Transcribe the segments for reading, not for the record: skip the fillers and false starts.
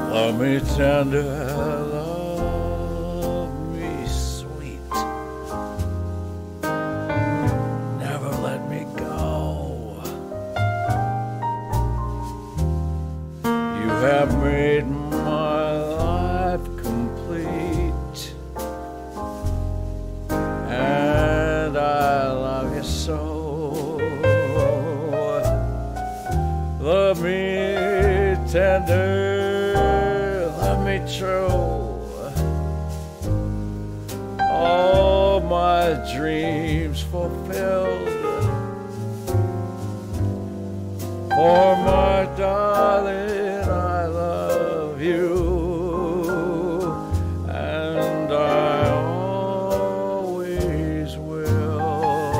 Love me tender, love me sweet. Never let me go. You have made my life complete, and I love you so. Love me tender, love me true. All my dreams fulfilled. For my darling, I love you, and I always will.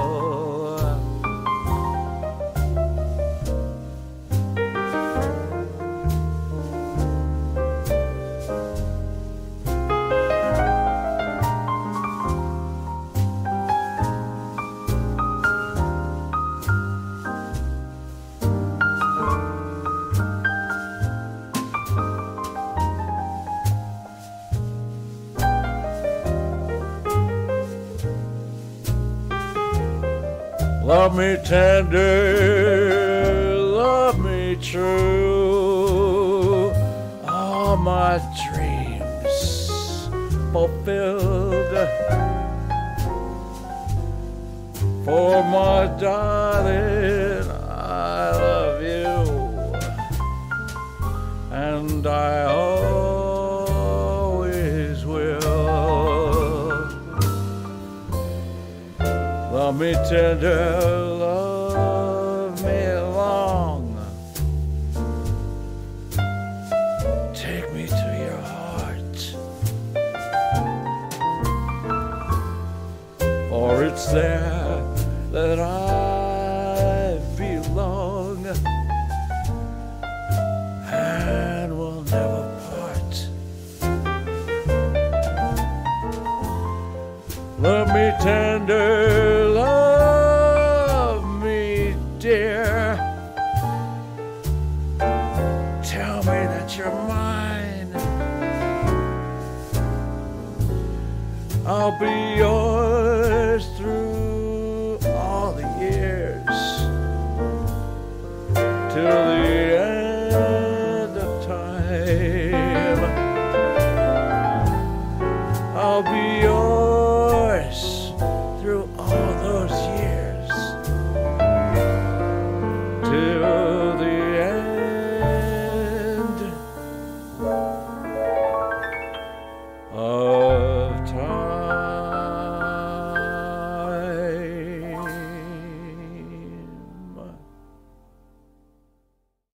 Love me tender, love me true. All my dreams fulfilled. For my darling, I love you, and I always will. Love me tender, love me long. Take me to your heart, for it's there that I belong, and will never part. Love me tender, love me dear. Tell me that you're mine. I'll be yours through all the years, till the end of time. I'll be yours through all